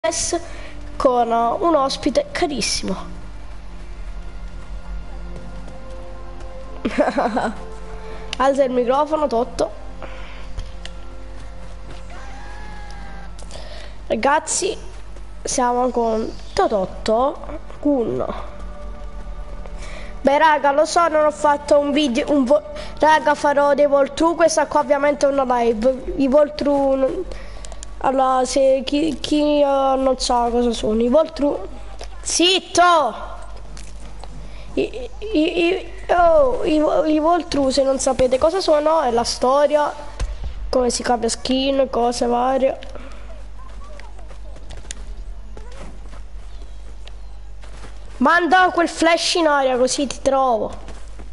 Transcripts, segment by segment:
con un ospite carissimo. Alza il microfono, Totto. Ragazzi, siamo con Totto Kun. Beh raga, lo so, non ho fatto un video, raga, farò dei walkthrough. Questa qua ovviamente è una live. I walkthrough, allora, se chi non sa cosa sono i walkthrough, zitto! I walkthrough, se non sapete cosa sono, è la storia, come si cambia skin, cose varie. Manda quel flash in aria così ti trovo.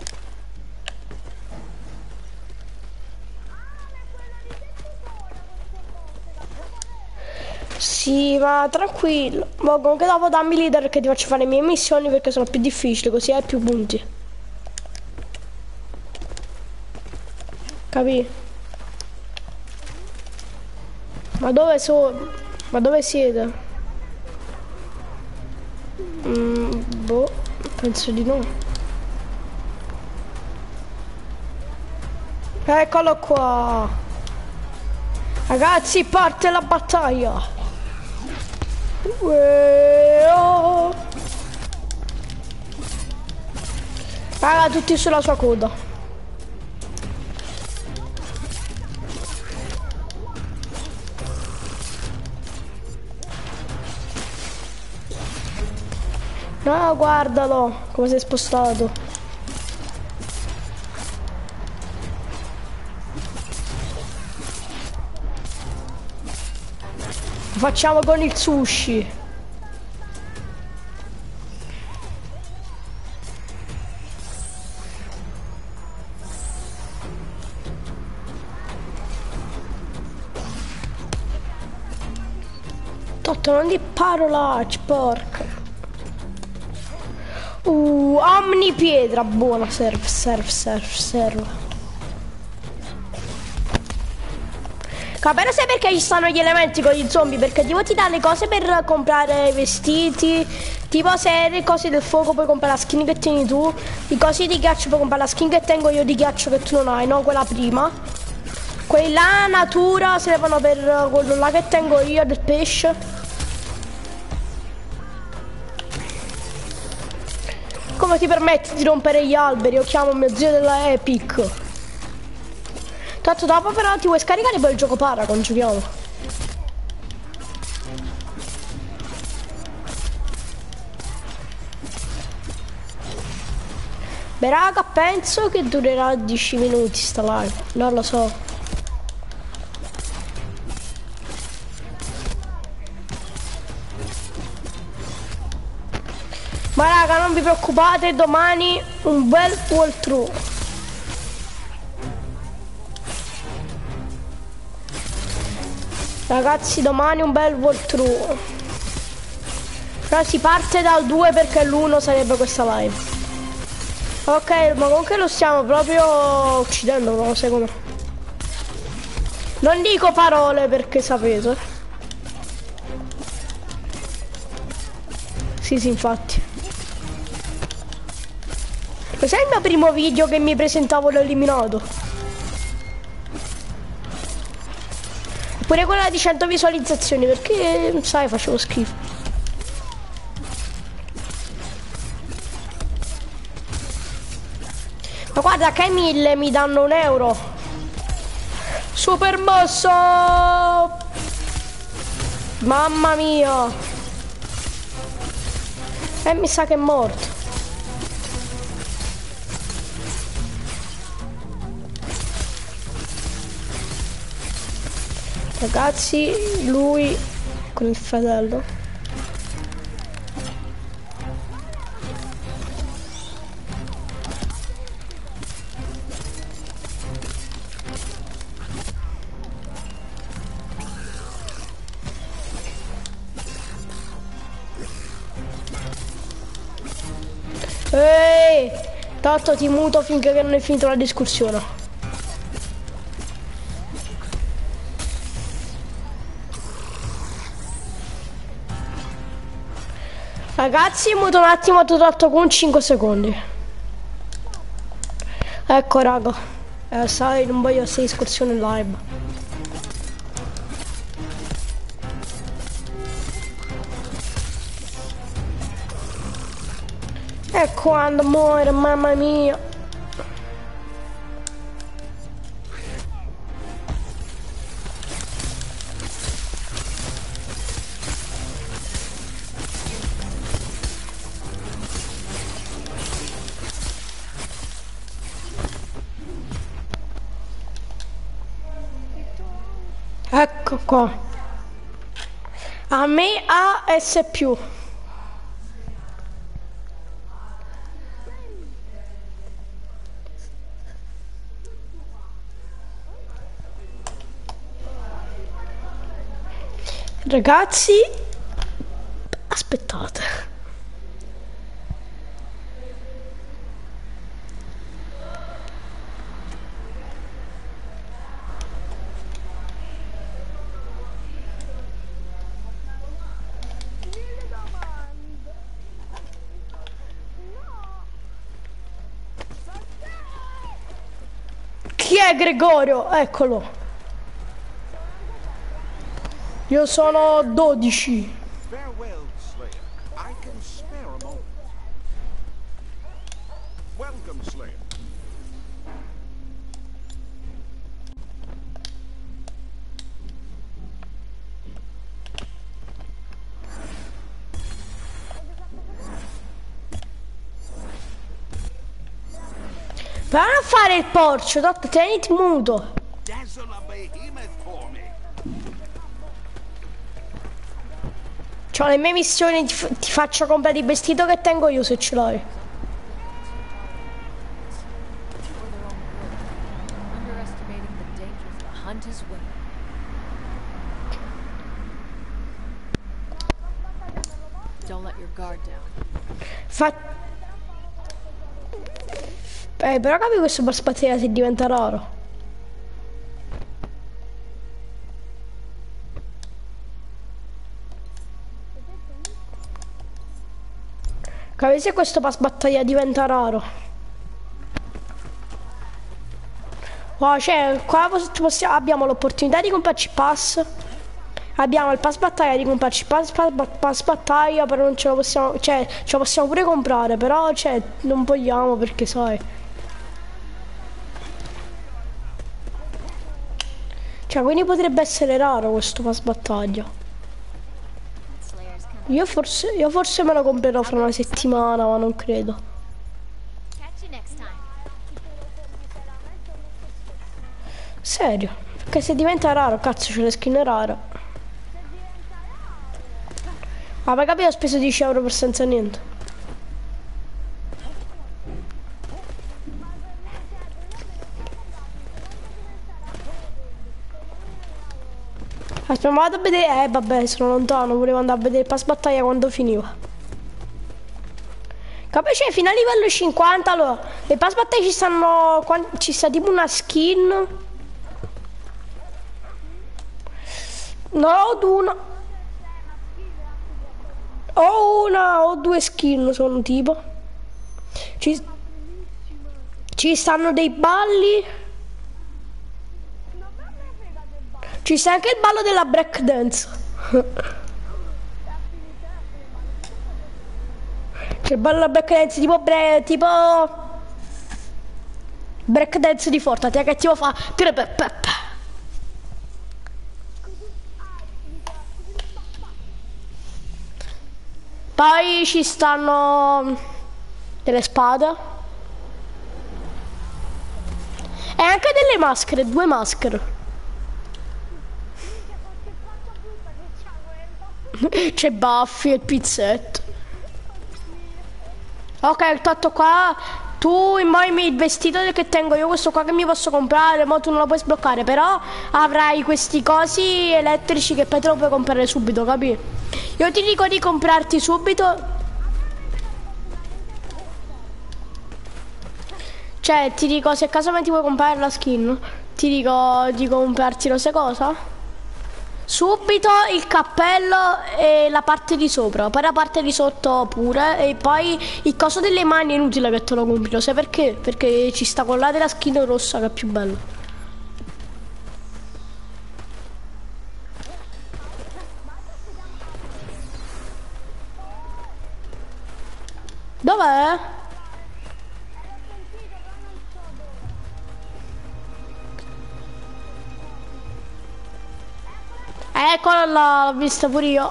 Sì, ma tranquillo. Ma comunque dopo dammi leader che ti faccio fare le mie missioni perché sono più difficili, così hai più punti. Capì? Ma dove sono? Ma dove siete? Boh, penso di no. Eccolo qua. Ragazzi, parte la battaglia. Raga, tutti sulla sua coda. No, guardalo come si è spostato. Lo facciamo con il sushi. Totto, non di parolacce, porca. Omni pietra, buona, serve. Capire se perché ci stanno gli elementi con gli zombie, perché tipo ti dà le cose per comprare i vestiti, tipo se le cose del fuoco puoi comprare la skin che tieni tu, i cosi di ghiaccio puoi comprare la skin che tengo io di ghiaccio che tu non hai, no? Quella prima. Quelli là natura servono per quello là che tengo io del pesce. Come ti permetti di rompere gli alberi? Io chiamo mio zio della Epic. Tanto dopo però ti vuoi scaricare poi il gioco Paragon, giochiamo. Beh raga, penso che durerà 10 minuti sta live, non lo so. Ma raga, non vi preoccupate, domani un bel walkthrough. Ragazzi, domani un bel walkthrough. Però si parte dal 2 perché l'1 sarebbe questa live. Ok, ma comunque lo stiamo proprio uccidendo, non lo so come. Non dico parole perché sapete. Sì, infatti. Questo è il mio primo video che mi presentavo l'eliminato. Pure quella di 100 visualizzazioni perché, sai, facevo schifo. Ma guarda che 1000 mi danno €1. Super mosso! Mamma mia! E mi sa che è morto. Ragazzi, lui con il fratello. Ehi! Tanto ti muto finché non è finita la discussione. Ragazzi, muto un attimo tutto con 5 secondi. Ecco raga. Sai, non voglio essere escursione live. E quando muore, mamma mia. Ecco qua. A me AS più. Ragazzi, aspettate. Chi è Gregorio? Eccolo. Io sono 12. Farewell, Slayer. I can spare a moment. Welcome, Slayer. Va a fare il porcio, Dotto, teniti muto. Dazzle a behemoth for me. C'ho le mie missioni, ti faccio comprare il vestito che tengo io se ce l'hai. Underestimating the dangers the hunt is winning. Don't let your guard down. Però capi questo per spazzatura si diventa raro. Capi se questo pass battaglia diventa raro. Wow, cioè, qua abbiamo l'opportunità di comprarci pass. Abbiamo il pass battaglia di comprarci pass battaglia, però non ce lo possiamo. Cioè, ce lo possiamo pure comprare, però cioè, non vogliamo perché sai. Cioè, quindi potrebbe essere raro questo pass battaglia. Io forse me lo comprerò fra una settimana, ma non credo. Serio? Perché se diventa raro, cazzo, c'è le skin rare. Ma per capire ho speso 10 euro per senza niente. Aspetta, ma vado a vedere. Vabbè, sono lontano, volevo andare a vedere il pass battaglia quando finiva. Capisci? Fino a livello 50, allora, le pass battaglia ci stanno. Ci sta tipo una skin. No, ho due skin, sono tipo. Ci stanno dei balli. Ci sta anche il ballo della break dance. C'è il ballo della break dance tipo break dance di Fortnite che tipo fa. Poi ci stanno delle spade. E anche delle maschere, 2 maschere. C'è Buffy e il pizzetto. Ok, tutto qua. Tu immagini il vestito che tengo io, questo qua che mi posso comprare, ma tu non lo puoi sbloccare, però avrai questi cosi elettrici che poi te lo puoi comprare subito, capi? Io ti dico di comprarti subito. Cioè, ti dico, se casomai ti vuoi comprare la skin, ti dico di comprarti lo sai cosa? Subito il cappello e la parte di sopra, poi la parte di sotto pure, e poi il coso delle mani è inutile che te lo compri, lo sai perché? Perché ci sta quella della skin rossa che è più bella. Dov'è? Eccolo là, l'ho visto pure io.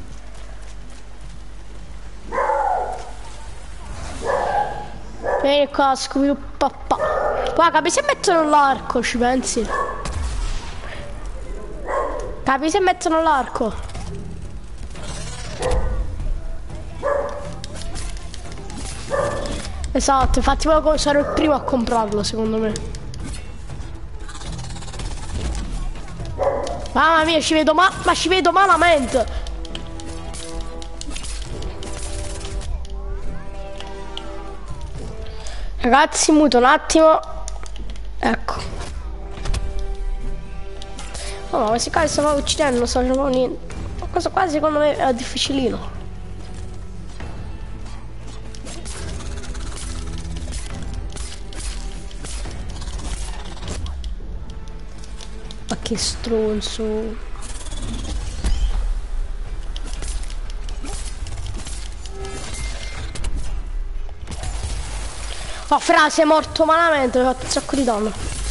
Vieni qua, Scooby papà. Poi capi se mettono l'arco, ci pensi? Capi se mettono l'arco? Esatto, infatti sarò il primo a comprarlo, secondo me. Mamma mia, ci vedo ma ci vedo malamente. Ragazzi, muto un attimo. Ecco. Oh, ma questi qua stavano uccidendo, non so niente. Questo qua secondo me è difficilino. Ma che stronzo. Oh, fra, sei morto malamente, mi ha fatto un sacco di danno.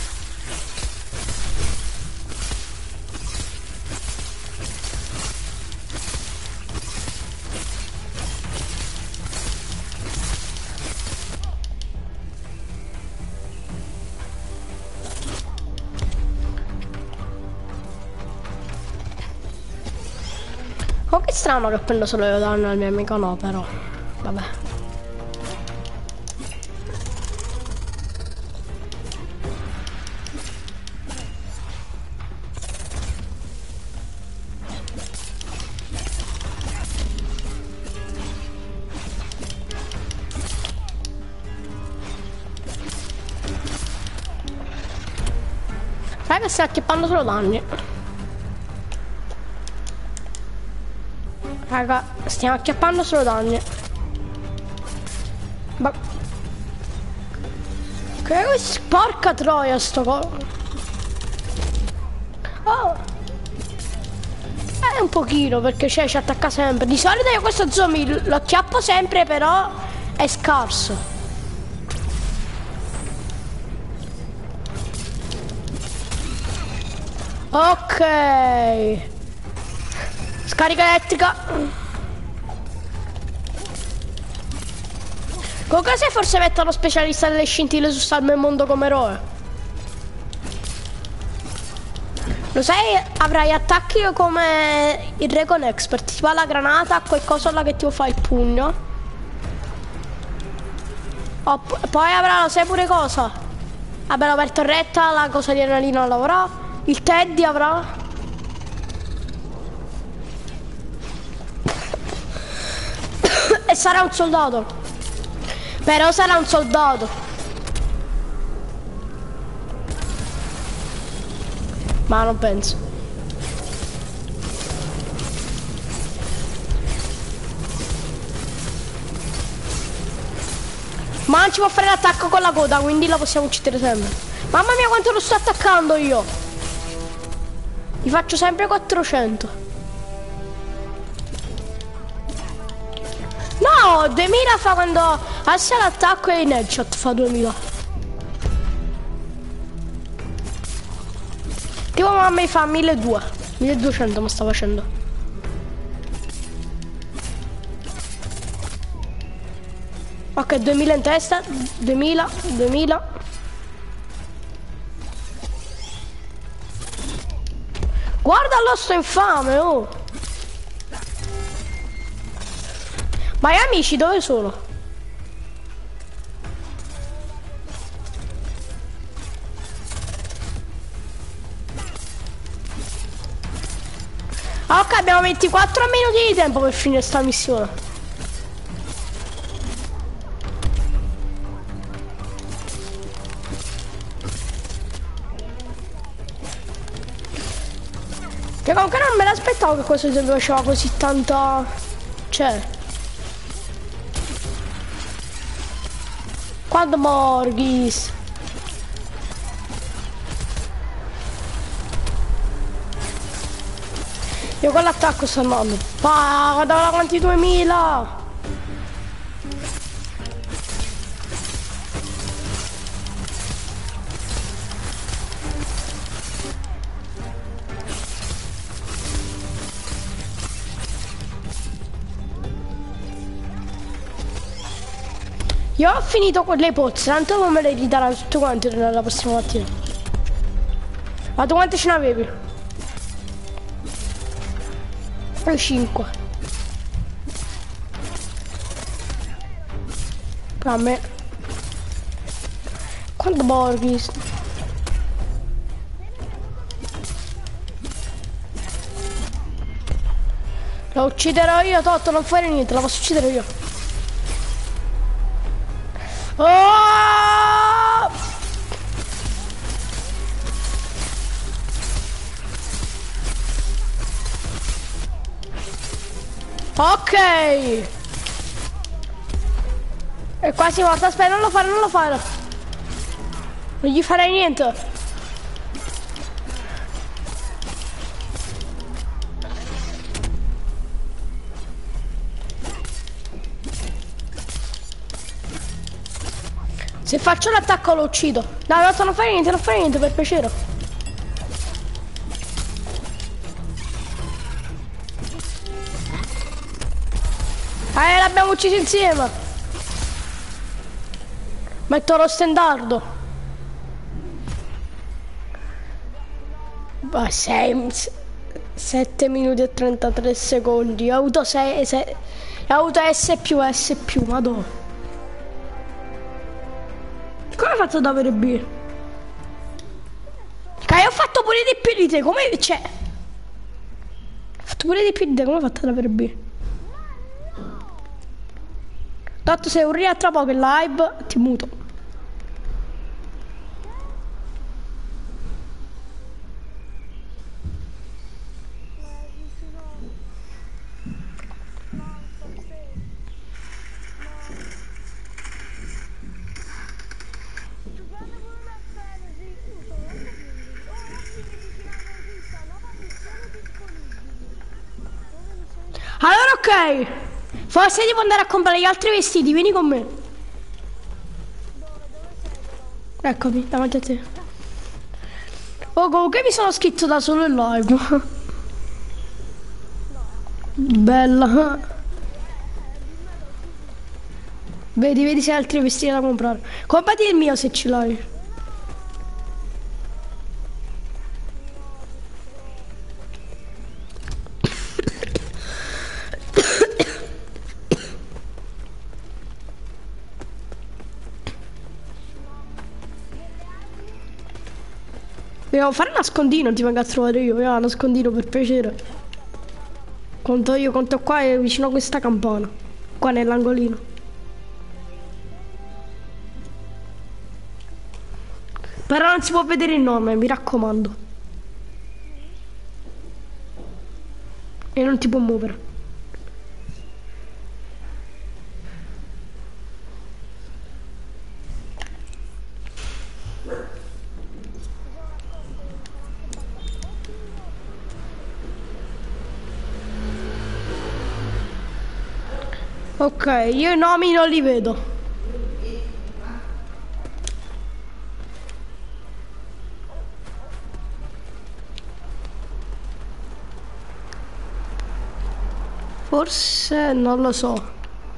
Oh, che strano che prendo solo io danno al mio amico, no, però. Vabbè. Sai che stai acchiappando solo danni. Raga, stiamo acchiappando solo danni. Ma... che porca troia sto co... Oh! Un pochino, perché ci attacca sempre. Di solito io questo zombie lo acchiappo sempre, però è scarso. Ok. Scarica elettrica. Comunque se forse mettono specialista delle scintille su Salmo e Mondo come eroe. Lo sai, avrai attacchi come il Recon Expert, tipo la granata, qualcosa là che ti fa il pugno. Oh, poi avrà, lo sai pure cosa? Vabbè, la torretta, la cosa di adrenalina l'avrà. Il Teddy avrà. E sarà un soldato. Però sarà un soldato. Ma non penso. Ma non ci può fare l'attacco con la coda, quindi la possiamo uccidere sempre. Mamma mia quanto lo sto attaccando io. Gli faccio sempre 400. No, 2000 fa quando alza l'attacco e in headshot fa 2000. Tipo mamma mi fa 1200. 1200 mi sta facendo. Ok, 2000 in testa. 2000, 2000. Guarda l'osso infame, oh! Ma gli amici dove sono? Ok, abbiamo 24 minuti di tempo per finire sta missione. Che comunque non me l'aspettavo che questo gioco faceva così tanta... Cioè... Quando Morghis? Io con l'attacco sto andando. Guarda quanti 2000! Io ho finito con le pozze, tanto come me le ridarà tutte quante nella prossima mattina. Ma tu quante ce n'avevi? Io 5. A me. Quanto Borghis? La ucciderò io, Totto, non fare niente, la posso uccidere io. Oh! Ok. È quasi morta, aspetta, non lo fare, non lo fare. Non gli farei niente. Se faccio l'attacco lo uccido. Dai, non fai niente, per piacere. L'abbiamo ucciso insieme. Metto lo stendardo. Ma 7 minuti e 33 secondi. Ho avuto 6, ho avuto S più, madonna. Come hai fatto ad avere B? Ho fatto pure di più di te, come... Cioè... Ho fatto pure di più di te, come hai fatto ad avere B? Tanto se urli tra poco in live, ti muto. Allora ok, forse devo andare a comprare gli altri vestiti, vieni con me. Eccomi, davanti a te. Oh, comunque mi sono scritto da solo in live. Bella. Vedi se hai altri vestiti da comprare. Comprati il mio se ce l'hai. Dobbiamo fare un nascondino, ti vengo a trovare io, un nascondino per piacere. Conto qua è vicino a questa campana. Qua nell'angolino. Però non si può vedere il nome, mi raccomando. E non ti può muovere. Ok, io i nomi non li vedo. Forse non lo so.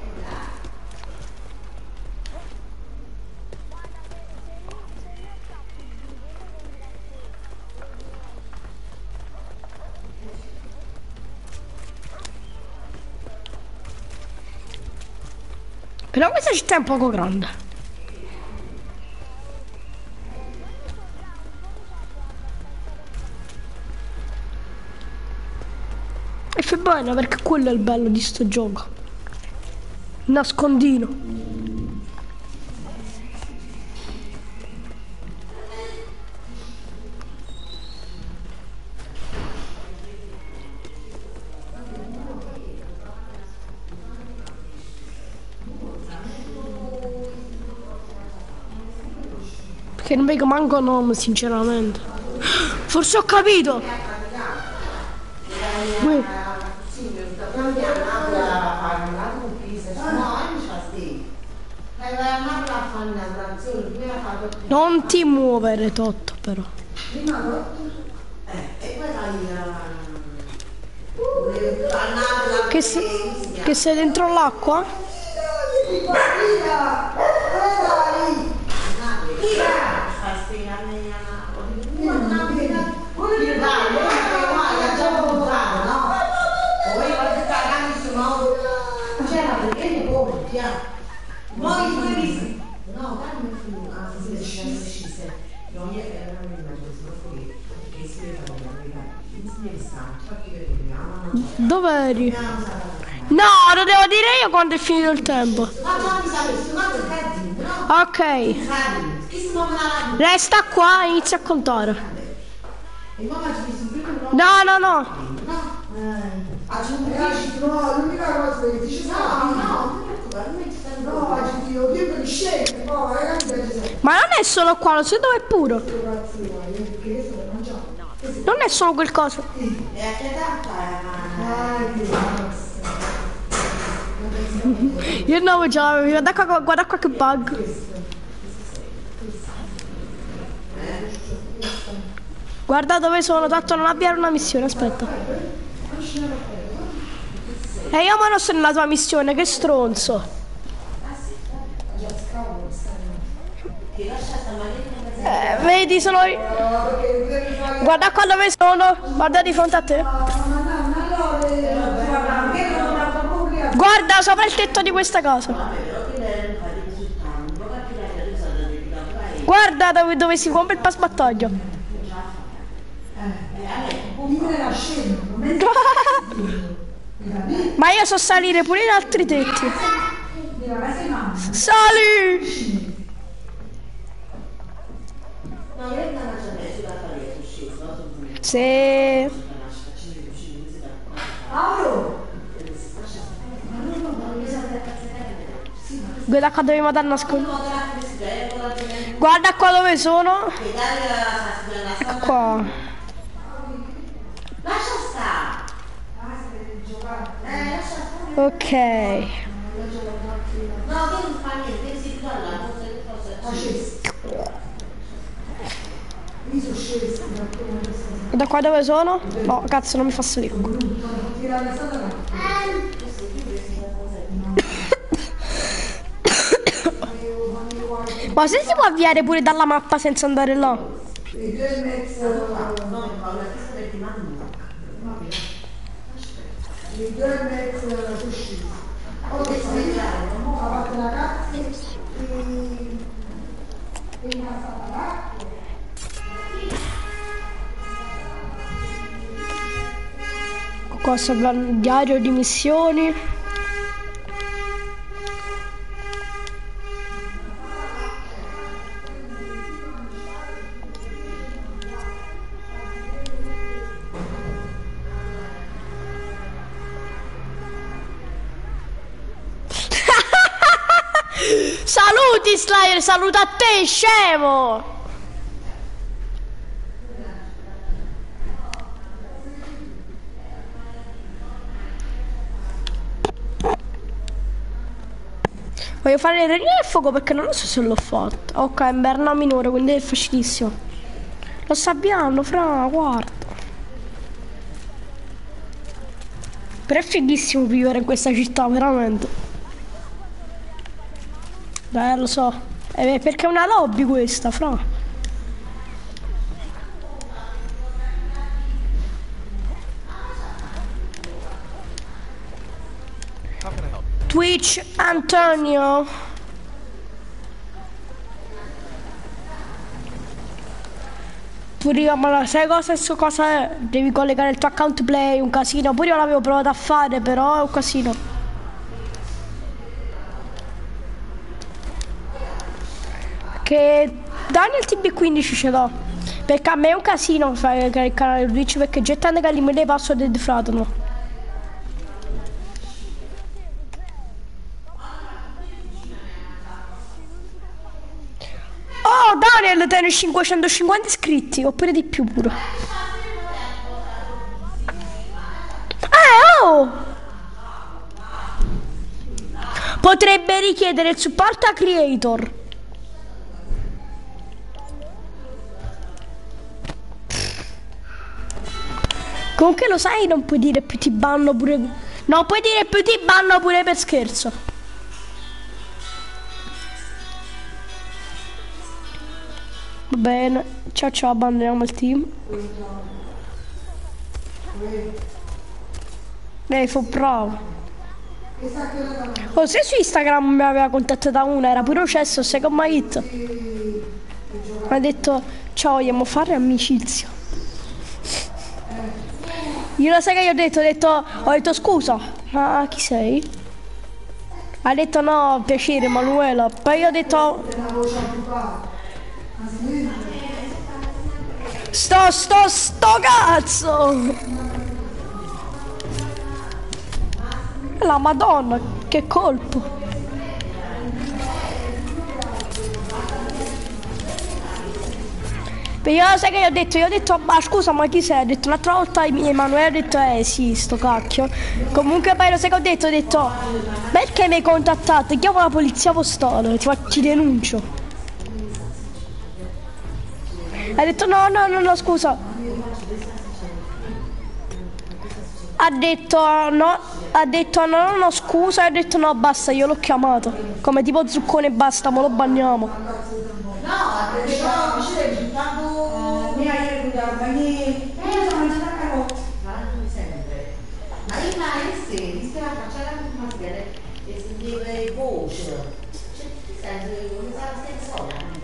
Però questa città è un poco grande. E fai bene perché quello è il bello di sto gioco. Nascondino. Che non vedo manco nome, sinceramente. Forse ho capito. Non ti muovere, Totto, però. Che sei dentro l'acqua? Dov'eri? No, lo devo dire io quando è finito il tempo. Ok. Resta qua e inizia a contare. No, no, no. Ma non è solo qua, lo sai dove è puro? Non è solo quel coso. Io non ce l'avevo, guarda qua che bug. Guarda dove sono, tanto non avviare una missione, aspetta. E io ma non sono nella tua missione, che stronzo. Vedi, sono... Guarda qua dove sono, guarda di fronte a te. Guarda sopra il tetto di questa casa. Guarda dove si compra il passaparola. Ma io so salire pure in altri tetti. Sali! Sì. Guarda qua dove mi danno nascondere. Guarda qua dove sono. Ecco qua. Ok. Da qua dove sono? No, cazzo, non mi fa salire. Ma se si può avviare pure dalla mappa senza andare là? Qua sopra il diario di missioni. Saluti Slayer, saluta a te, scemo! Voglio fare le regole del fuoco perché non so se l'ho fatto. Ok, è inverno minore, quindi è facilissimo. Lo sappiamo, fra, guarda. Però è fighissimo vivere in questa città, veramente. Lo so. Perché è una lobby questa, fra. Twitch Antonio. Tu dica, ma sai cosa è? Devi collegare il tuo account play, un casino. Pure io l'avevo provato a fare, però è un casino. Che Daniel TB15 ce l'ho. Perché a me è un casino fare il canale Twitch, perché gettando che me le password e defraudano. Oh, Daniel tiene 550 iscritti, oppure di più pure. Oh! Potrebbe richiedere il supporto a creator. Comunque lo sai, non puoi dire più ti banno pure... No, puoi dire più ti banno pure per scherzo. Va bene, ciao ciao, abbandoniamo il team. Fu bravo. Oh, se su Instagram mi aveva contattata una, era pure Cesso, sai come mi ha detto? Mi ha detto, ciao, vogliamo fare amicizia. Io lo sai che io ho detto scusa, ma chi sei? Ha detto no, piacere Manuela. Poi io ho detto... Sto cazzo! La Madonna, che colpo! Io sai che io ho detto, ma scusa, ma chi sei? Ho detto un'altra volta Emanuele, ha detto, sì, sto cacchio. Comunque poi lo sai che ho detto, perché mi hai contattato? Chiamo la polizia postale, ti denuncio. Ha detto no, scusa. Ha detto no, scusa, ha detto no, basta, io l'ho chiamato. Come tipo Zuccone, basta, mo lo banniamo. Mi hai aiutato, ma io sono mangiata carota. Sempre. Ma io mi stava facendo la maschera e sentiva voce. Cioè, ti senti come stava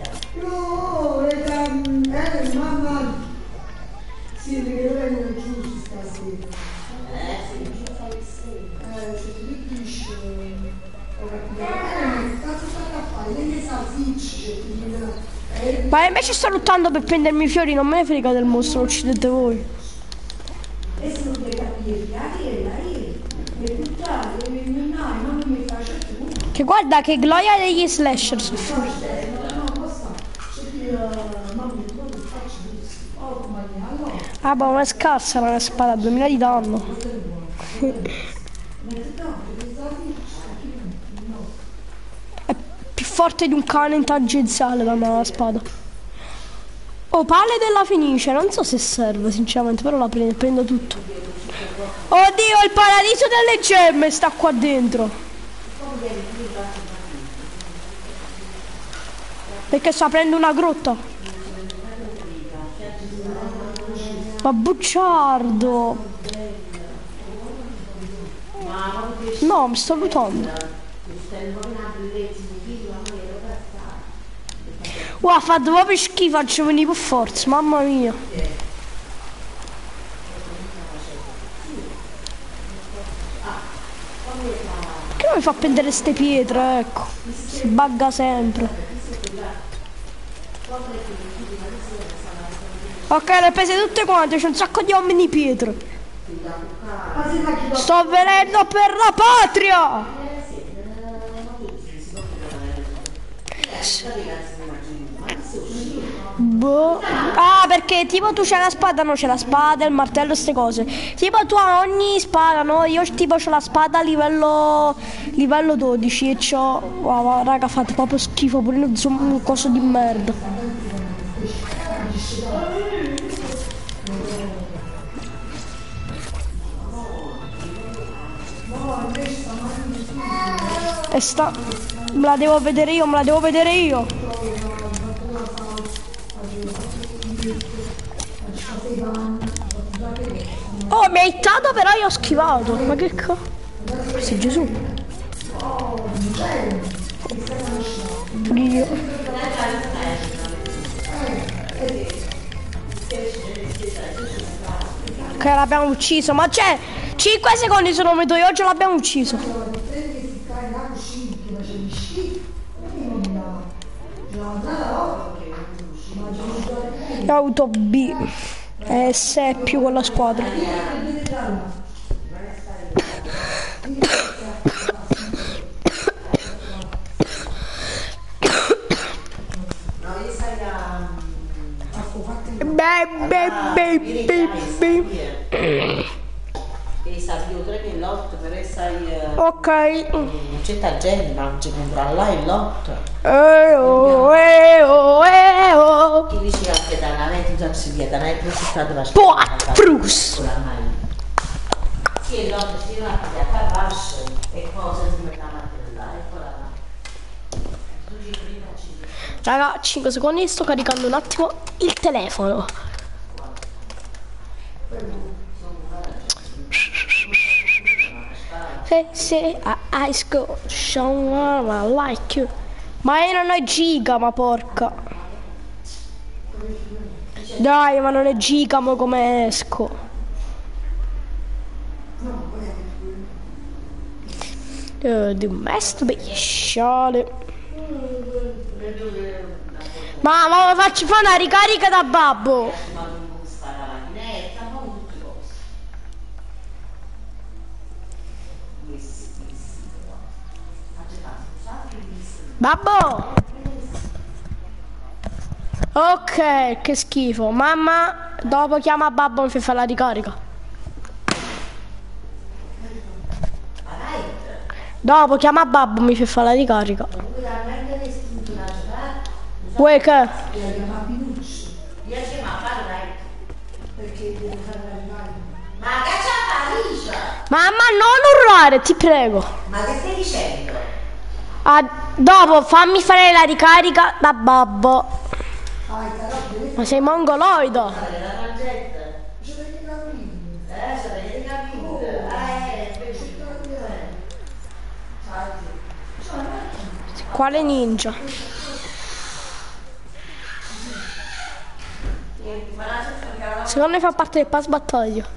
senza mamma. Sì, perché ora non è giusto stasera. Sì, giusto sì. C'è tutto il show. Cazzo sta a fare? Lei sa zicce, ma invece sto lottando per prendermi i fiori, non me ne frega del mostro, lo uccidete voi. Che guarda che gloria degli slasher su ah, ma è scarsa la mia spada, 2000 di danno. È più forte di un cane in tangenziale la mia spada. Oh, pale della Fenice, non so se serve sinceramente, però la prendo tutto. Oddio, il paradiso delle gemme sta qua dentro. Perché sto aprendo una grotta. Ma bucciardo. No, mi sto lutando. Wow, ha fatto proprio schifo, faccio venire per forza, mamma mia. Perché non mi fa prendere ste pietre, ecco. Si bugga sempre. Ok, le ho prese tutte quante, c'è un sacco di uomini pietre. Sto venendo per la patria! Boh. Ah, perché tipo tu c'hai la spada, no, c'è la spada, il martello, queste cose. Tipo tu a ogni spada, no? Io tipo c'ho la spada a livello 12 e c'ho... Wow, raga, fate proprio schifo, pure un coso di merda. E sta... Me la devo vedere io. Oh, mi ha hittato però io ho schivato. Ma che co... Questo è Gesù. Dio. Ok, l'abbiamo ucciso. Ma c'è 5 secondi se non vedo io, oggi l'abbiamo ucciso. Io ho avuto B. S è più con la squadra. E sta chiudere il lotto per essere Ok. c'è ta gente ma ci compra là il lotto Oh. chi dice anche da una vita già si via da una più città della Pot frus. sì il lotto si va a fare basso e cose si mettono a là e poi là tu ci prima ci Raga, 5 secondi, sto caricando un attimo il telefono. Se high school, someone I like you. Ma io non è giga, ma porca. Dai, ma non è giga, ma come esco. Di masturbation. Ma faccio fare una ricarica da babbo. Babbo! Ok, che schifo. Mamma, dopo chiama babbo e mi fa fare la ricarica. Dopo chiama babbo e mi fa fare la ricarica. Vuoi che? Mamma, non urlare, ti prego. ma che stai dicendo? Dopo fammi fare la ricarica da babbo. Ma sei mongoloido. Quale ninja? Secondo me fa parte del pass battaglia.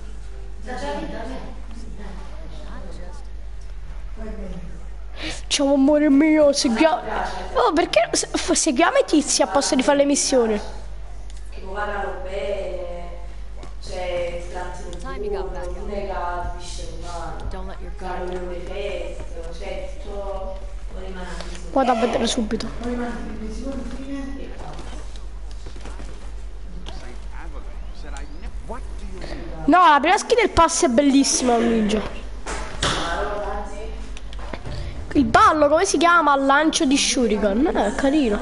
Ciao amore mio, seguiamo. Oh, perché seguiamo i tizi a posto di fare le missioni? Che pagano bene, c'è Timing up that non è la piscina, Don't let your guard down. le feste, c'è tutto, non rimane Vado a vedere subito. Said I never. What do you mean? No, la prima skin del pass è bellissima, un ninja. Il ballo, come si chiama? Al lancio di Shuriken. È carino.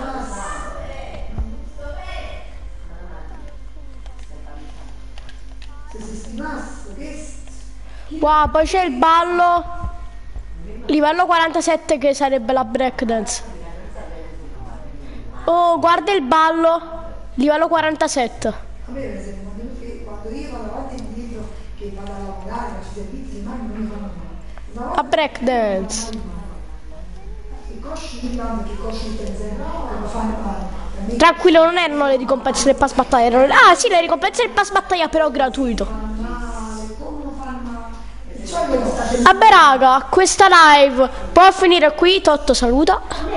Wow, poi c'è il ballo livello 47 che sarebbe la breakdance. Oh, guarda il ballo livello 47. A me per esempio quando io vado avanti e indietro che vado a lavorare, faccio servizi, ma non mi fanno male. La breakdance. I cosci mi danno che i cosci per esempio non fanno male. Tranquillo, non erano le ricompense del pass battaglia. Erano... Ah sì, le ricompense del pass battaglia però gratuito. Vabbè raga, questa live può finire qui. Totto saluta.